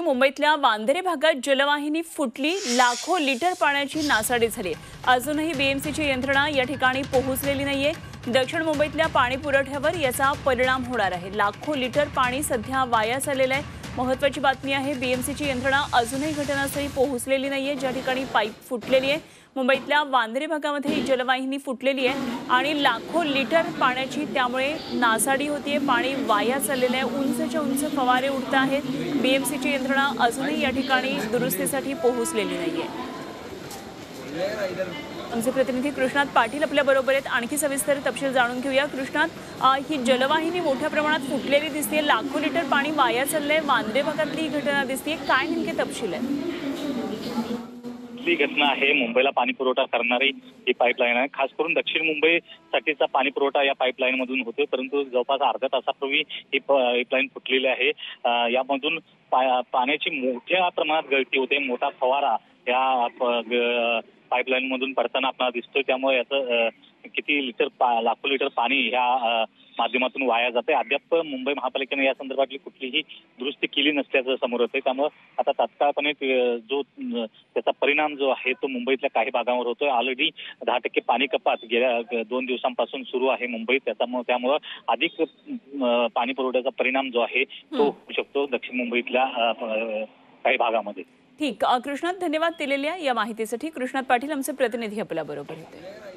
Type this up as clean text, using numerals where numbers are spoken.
मुंबईतल्या वांद्रे भागात जलवाहिनी फुटली, लाखो लिटर पाण्याची नासाडी झाली। अजूनही बीएमसीची यंत्रणा या ठिकाणी पोहोचलेली नाहीये। दक्षिण मुंबईतल्या पाणी पुरवठ्यावर याचा परिणाम होणार आहे। लाखो लिटर पाणी सध्या वाया चाललेलं आहे। महत्त्वाची बातमी आहे, बीएमसीची यंत्रणा अजूनही घटनास्थळी पोहोचलेली नाहीये, ज्या ठिकाणी पाईप फुटलेली आहे। मुंबईतल्या वांद्रे भागामध्ये जलवाहिनी फुटलेली आहे आणि लाखो लिटर पाण्याची त्यामुळे नासाडी होतीये। पाणी वाया चाललेलं आहे। उंचच्या उंच फवारे उडत आहेत। बीएमसीची यंत्रणा अजूनही या ठिकाणी दुरुस्तीसाठी पोहोचलेली नाहीये। आमचे प्रतिनिधी कृष्णात पाटील आपल्या बरोबर आहेत। आणखी सविस्तर तपशील जाणून घेऊया। कृष्णात, ही जलवाहिनी मोठ्या प्रमाणात फुटलेली दिसते, लाखो लिटर पाणी वाया चाललंय, वांद्रे भागातली ही घटना दिसते, काय नेमके तपशील आहेत? ही घटना आहे। मुंबईला पाणी पुरवठा करणारी ही पाईपलाईन आहे। खास करून दक्षिण मुंबईसाठीचा पाणी पुरवठा या पाईपलाईन मधून होतो, परंतु जवळपास अर्ध्या तासापूर्वी ही पाईपलाईन फुटलेली आहे। यामधून पाण्याची मोठ्या प्रमाणात गळती होते। मोठा फवारा या पाईपलाईन मधून पडताना आपल्याला दिसतोय। त्यामुळे याचं किती लिटर लाखो लिटर पाणी ह्या माध्यमातून वाया जाते। अद्याप मुंबई महापालिकेने या संदर्भातली कुठलीही दुरुस्ती केली नसल्याचं समोर येते। त्यामुळे आता तात्काळपणे जो त्याचा परिणाम जो आहे तो मुंबईतल्या काही भागांवर होतोय। ऑलरेडी 10% पाणी कपात गेल्या 2 दिवसांपासून सुरू आहे मुंबईत। त्यामुळे अधिक पाणी पुरवठ्याचा परिणाम जो आहे तो होऊ शकतो दक्षिण मुंबईतल्या काही भागामध्ये। ठीक, कृष्णात धन्यवाद दिलेल्या या माहितीसाठी। कृष्णात पाटील आमचे प्रतिनिधी आपल्या बरोबर होते।